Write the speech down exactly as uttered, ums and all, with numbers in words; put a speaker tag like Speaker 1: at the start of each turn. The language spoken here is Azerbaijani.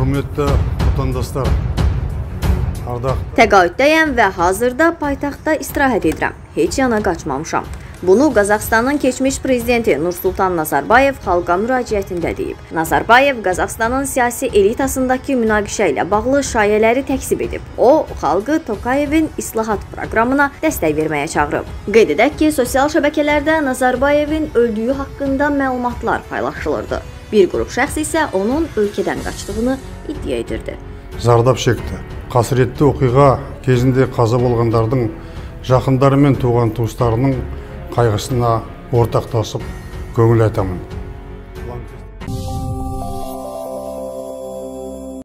Speaker 1: Hürmetli vatandaşlar, ardaқты.
Speaker 2: Təqaüddəyəm və hazırda paytaxtda istirahət edirəm. Heç yana qaçmamışam. Bunu Qazaxstanın keçmiş prezidenti Nursultan Nazarbayev xalqa müraciətində deyib. Nazarbayev Qazaxstanın siyasi elitasındakı münaqişə ilə bağlı şayələri təksib edib. O, xalqı Tokayevin islahat proqramına dəstək verməyə çağırıb. Qeyd edək ki, sosial şəbəkələrdə Nazarbayevin öldüyü haqqında məlumatlar paylaşılırdı. Bir qrup şəxs isə onun ölkədən qaçdığını iddia edirdi.
Speaker 1: Zardap çekti. Қасіретті оқиға кезінде қаза болғандардың жақындары мен туған туыстарының қайғысына ортақтасып көңіл айтамын.